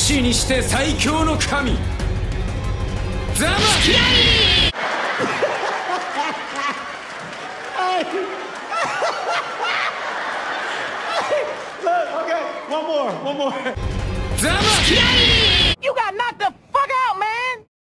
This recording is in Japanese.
死にして最強の神ザマキライ Look, okay, one more. ザマキライ